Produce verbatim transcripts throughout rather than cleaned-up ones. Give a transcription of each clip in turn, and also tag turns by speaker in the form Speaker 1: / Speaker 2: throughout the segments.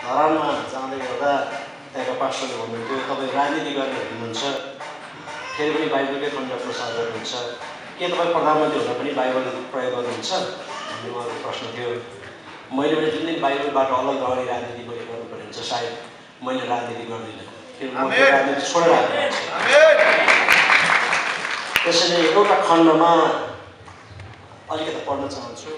Speaker 1: धरानमा जाँदै गर्दा त्यहाँका पास्टरले भन्नुहुन्थ्यो तपाईँ राजनीति गर्ने हुनुहुन्छ फेरि पनि बाइबलकै खण्ड प्रसार गर्नुहुन्छ के तपाईँ प्रधानमन्त्री हुँदा पनि बाइबल प्रयोग गर्नुहुन्छ भन्ने उहाँको प्रश्न थियो। मैले पनि जुन दिन बाइबलबाट अलग अगाडि राजनीति पनि गर्नुपर्ने हुन्छ सायद मैले राजनीति गर्दिनँ किनभने म राजनीति छोडेर आएको त्यसैले एउटा खण्डमा अलिकति पढ्न चाहन्छु।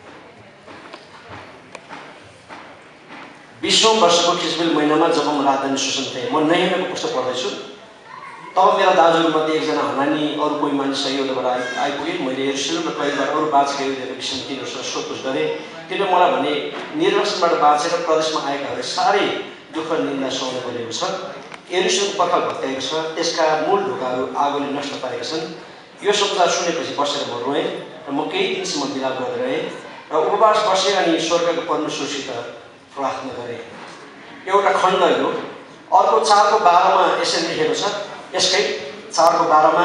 Speaker 1: बीसौँ वर्षको खिचबिल महिनामा जब म राजधानी सुसन थिएँ, म नहेमेको पुस्तक पढ्दैछु तब मेरा दाजुहरूमध्ये एकजना हनानी अरू कोही मानिस सहियोबाट आइ आइपुगे। मैले यरुशलेम र कहिलेबाट अरू बाँचेका युवतीहरूको विषयमा तिनीहरूसँग सोधपुछ गरेँ। तिनीहरूले मलाई भने निर्वासनबाट बाँचेर प्रदेशमा आएकाहरू साह्रै दुःख निन्दा सहनु परेको छ। यरुशलेमको पर्खाल भत्काएको छ, त्यसका मूल ढोकाहरू आगोले नष्ट पारेका छन्। यो समाचार सुनेपछि बसेर म रोएँ र म केही दिनसम्म विलाप गर्दै रहेँ र उपवास बसेँ अनि स्वर्गको परमेश्वरसित प्रार्थना गरेँ। एउटा खण्ड यो। अर्को चारको बाह्रमा यसरी लेखेको छ, यसकै चारको बाह्रमा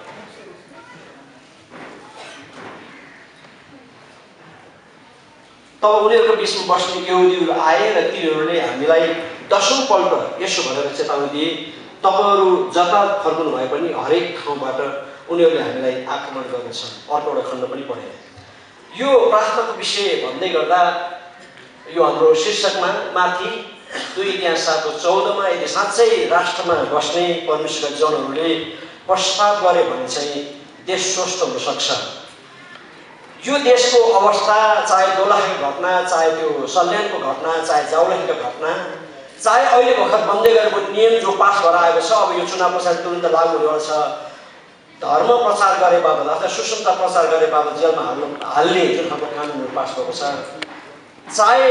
Speaker 1: तब उनीहरूको बिचमा बस्ने यहुदीहरू आए र तिनीहरूले हामीलाई दसौँ पल्ट यसो भनेर चेतावनी दिए, तपाईँहरू जता फर्कनु भए पनि हरेक ठाउँबाट उनीहरूले हामीलाई आक्रमण गर्नेछन्। अर्को एउटा खण्ड पनि पढेँ। यो प्रार्थनाको विषय भन्दै गर्दा यो हाम्रो शीर्षकमा माथि दुई इतिहास सातको चौधमा यदि साँच्चै राष्ट्रमा बस्ने परमेश्वरका जनहरूले पश्चाताप गरे भने चाहिँ देश स्वस्थ हुन सक्छ। यो देशको अवस्था चाहे दोलखाको घटना, चाहे त्यो सल्यानको घटना, चाहे जाउलाखीको घटना, चाहे अहिले भर्खर बन्दै गरेको नियम जो पास भएर आएको छ, अब यो चुनाव पछाडि तुरन्त लागू हुनेवाला छ, धर्म प्रचार गरे बाबत अथवा सुसमता प्रचार गरे बाबत जेलमा हाल्नु हाल्ने जुन खालको कानुनहरू पास भएको छ, चाहे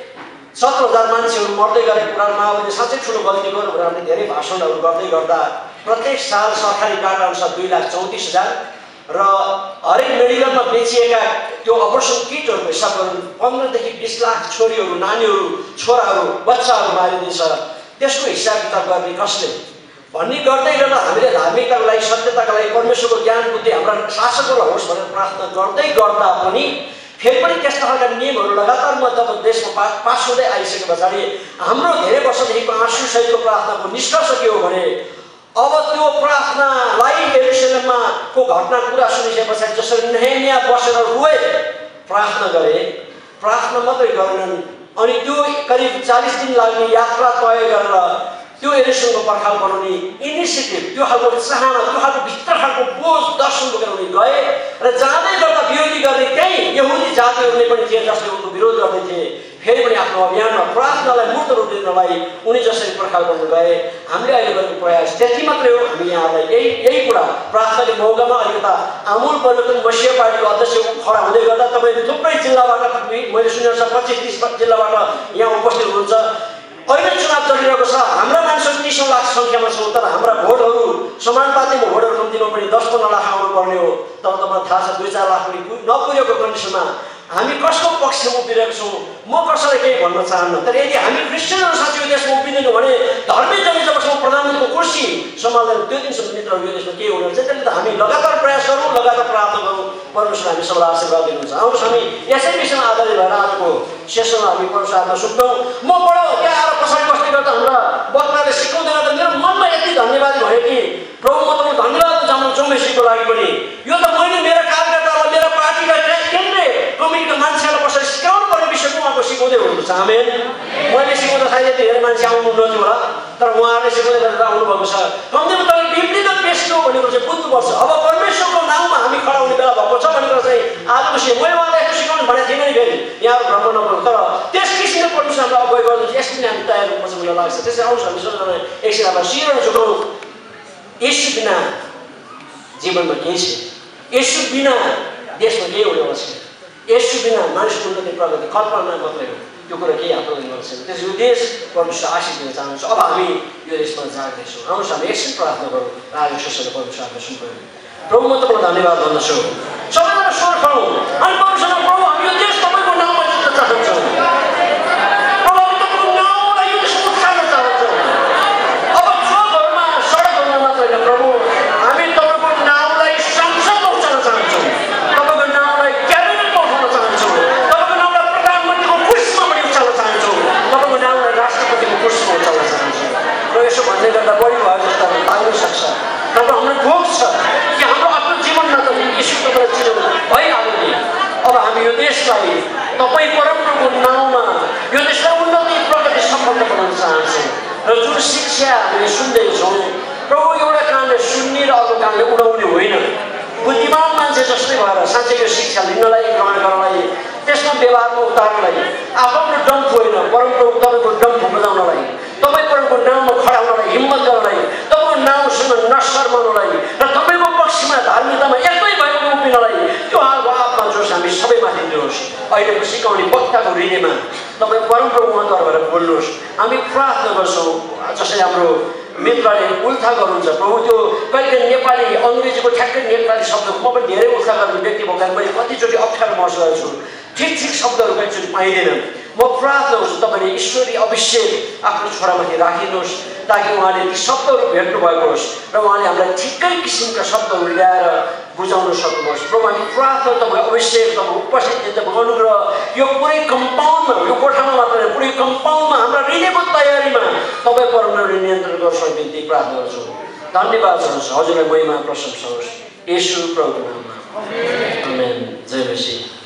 Speaker 1: सत्र हजार मान्छेहरू मर्दै गरेको कुरामा माओवादीले साँच्चै ठुलो गल्ती गर्यो भनेर हामीले धेरै भाषणहरू गर्दै गर्दा प्रत्येक साल सरकारी डाटा अनुसार दुई लाख चौतिस हजार र हरेक मेडिकलमा बेचिएका त्यो अपरेसन किटहरूको हिसाब गर्नु पन्ध्रदेखि बिस लाख छोरीहरू, नानीहरू, छोराहरू, बच्चाहरू मारिँदैछ। त्यसको हिसाब किताब गर्ने कसले भन्ने गर्दै गर्दा हामीले धार्मिकताको लागि, सत्यताको लागि, परमेश्वरको ज्ञान बुद्धि हाम्रा शासकहरू होस् भनेर प्रार्थना गर्दै गर्दा पनि फेरि पनि त्यस्ता खालका नियमहरू लगातार म जब देशमा पा पास हुँदै आइसके पछाडि हाम्रो धेरै वर्षदेखिको आँसुसहितको प्रार्थनाको निष्कर्ष के हो भने अब त्यो प्रार्थनालाई यरुशलेममा को घटना कुरा सुनिसके पछाडि जसरी नेहेमिया बसेर रोए, प्रार्थना गरे, प्रार्थना मात्रै गरेनन् अनि त्यो करिब चालिस दिन लाग्ने यात्रा तय गरेर त्यो यरुशलेमको पर्खाल बनाउने इनिसिएटिभ, त्यो खालको चाहना, त्यो खालको भित्र खालको बोझ दर्शन बोकेर उनी गए र जाँदै गर्दा विरोधी गर्ने त्यही यहुदी जातिहरूले पनि थिए जसले उनको विरोध गर्दै थिए। फेरि पनि आफ्नो अभियानमा प्रार्थनालाई मूर्त रूप दिनलाई उनी जसरी पर्खाल गर्न गए, हामीले अहिले गरेको प्रयास त्यति मात्रै हो। हामी यहाँलाई यही यही कुरा प्रार्थनाको मौकामा अलिकता आमूल परिवर्तन मसिया पार्टीको अध्यक्ष खडा हुँदै गर्दा तपाईँ थुप्रै जिल्लाबाट, मैले सुनेको छ पच्चिस तिस जिल्लाबाट यहाँ उपस्थित हुनुहुन्छ। अहिले चुनाव चलिरहेको छ, हाम्रा मानिसहरू तीसौँ लाख सङ्ख्यामा छौँ, तर हाम्रा भोटहरू समानुपातिक भोटहरू कम्तीमा पनि दस पन्ध्र लाख आउनु पर्ने हो। तर तपाईँलाई थाहा छ दुई चार लाख पनि नपुगेको कन्डिसनमा हामी कसको पक्षमा उभिरहेको छौँ म कसैलाई केही भन्न चाहन्न। तर यदि हामी क्रिस्चियनहरू साँच्चै यो देशमा उभिँदैनौँ भने धर्मी जन जबसम्म प्रधानमन्त्रीको कुर्सी सम्हाल्दैन त्यो दिनसम्म मित्रहरू यो देशमा के हुने हुन्छ। त्यसले त हामी लगातार प्रयास गरौँ, लगातार प्रार्थना गरौँ, परमेश्वर हामी सबैलाई आशीर्वाद दिनुहुन्छ। आउनुहोस् हामी यसै विषयमा आधारित भएर आजको सेसनमा हामी परमेश्वरमा सुक्छौँ। म बडो त्यहाँ आएर पछाडि बस्दै गर्दा हाम्रा वक्ताले सिकाउँदै गर्दा मेरो मनमा यति धन्यवाद भयो कि प्रभु म तपाईँको धन्यवाद चाहन्छु मेसीको लागि पनि। यो त मैले मेरा कार्यकर्तालाई, मेरा पार्टीका केन्द्रीय कमिटीका मान्छेहरूलाई कसरी सिकाउनु पर्ने विषयमा उहाँको सिकाउँदै हुनुहुन्छ। आमेन। मैले सिकाउँदा सायद यति धेरै मान्छे आउनु नथ्यो होला, तर उहाँहरूले सिकाउँदै गरेर आउनुभएको छ। कम्तीमा तपाईँ बिब्लिकल पेस्ट हो भनेको चाहिँ बुझ्नुपर्छ। अब परमेश्वरको नाउँमा हामी खडा हुने बेला भएको छ भनेर चाहिँ आजको सिकाउँ मैले उहाँलाई यस्तो सिकाउनु भनेको थिएन नि। फेरि यहाँहरू भ्रमण नगर्नु, तर त्यस किसिमले परमेश्वर हाम्रो अगुवाई गर्नुहुन्छ। यस पनि हामी तयार हुनुपर्छ मलाई लाग्छ। त्यसै आउँछ हामी सबैजना एकछिन अब शिरमा झुकाउँ। यसु बिना जीवनमा केही छ, यसु बिना देशमा केही हुनेवाला छैन, यसु बिना मानिसको उन्नति प्रगति कल्पना मात्रै हो, त्यो कुरा केही हात लाग्ने छैन। त्यसै यो देश परमेश्वर आशिष दिन चाहन्छु। अब हामी यो देशमा जाँदैछौँ। आउनुहोस् हामी एकछिन प्रार्थना गरौँ र आज सुसले परमेश्वर आफ्नो सुन्नु। प्रभु म तपाईँलाई धन्यवाद भन्दछु। सबैजना स्वर खौँ अनि परमेश्वर प्रभु हामी यो देश तपाईँको नाउँमा जित्न चाहन्छौँ। प्रभु हामी तपाईँको नाउँलाई संसदमा उठाउन चाहन्छौँ, तपाईँको नाउँलाई क्याबिनेटमा उठाउन चाहन्छौँ, तपाईँको नाउँलाई प्रधानमन्त्रीको कुर्सीमा पनि उठाउन चाहन्छौँ, तपाईँको नाउँलाई
Speaker 2: देशलाई तपाईँ परमप्रभुको नाउँमा यो देशलाई उन्नति प्रगति सफलता बनाउन चाहन्छौँ र जुन शिक्षा हामीले सुन्दैछौँ प्रभु एउटा कानले सुन्ने र अर्को कानले उडाउने होइन बुद्धिमान मान्छे जस्तै भएर साँच्चै यो शिक्षा लिनलाई ग्रहण गर्नलाई त्यसमा व्यवहारमा उतार्नलाई आफ्नो डम्फ होइन परमप्रभु तपाईँको डम्फ बजाउनलाई तपाईँ परमको नाउँमा खडा हुनलाई हिम्मत गर्नलाई तपाईँको नाउँसँग नशर्माउनलाई र तपाईँको पक्षमा धार्मिकतामा एकै भएको उभिनलाई त्यो हालको आत्मा जोस हामी सबैमाथि दिनुहोस् अहिलेको सिकाउने वक्ताको हृदयमा तपाईँ परमप्रभु उहाँद्वारा भएर बोल्नुहोस् हामी प्रार्थना गर्छौँ जसरी हाम्रो मित्रले उल्था गर्नुहुन्छ प्रभु त्यो कहिले नेपाली अङ्ग्रेजीको ठ्याक्कै नेपाली शब्दको म पनि धेरै उल्था गर्ने व्यक्ति भएको मैले कतिचोटि अप्ठ्यारो महसुस गरेको छु ठिक ठिक शब्दहरू कतिचोटि पाइँदैन म प्रार्थना गर्छु तपाईँले ईश्वरी अभिषेक आफ्नो छोरामाथि राखिदिनुहोस् ताकि उहाँले ती शब्दहरू भेट्नु भएको होस् र उहाँले हामीलाई ठिकै किसिमका शब्दहरू ल्याएर बुझाउन सक्नुहोस् प्रभु हामी प्रार्थना तपाईँको अभिषेक तपाईँको उपस्थिति तपाईँको अनुग्रह यो पुरै कम्पाउन्डमा यो कोठामा मात्र पुरै कम्पाउन्डमा हाम्रा हृदयको तयारीमा तपाईँ परमप्रभुले नियन्त्रण गर्छ बिन्ती प्रार्थना गर्छौँ धन्यवाद गर्छु हजुरलाई महिमा प्रशंसा होस् येशू प्रभुको नाममा आमेन जय मसीह।